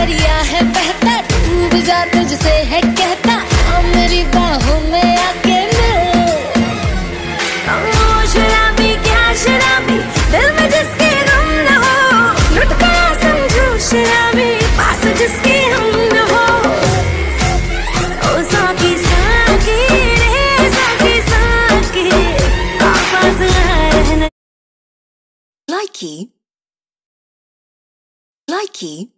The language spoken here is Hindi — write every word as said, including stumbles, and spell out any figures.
दरिया है बहता, डूब जा तुझसे है कहता, आ मेरी बाहों में आके मिल। ओ शराबी क्या शराबी, दिल में जिसके गम न हो, लुट गया समझो शराबी, पास जिसके हम न हो। ओ साकी साकी रे साकी साकी, पास रहना। Likey, likey.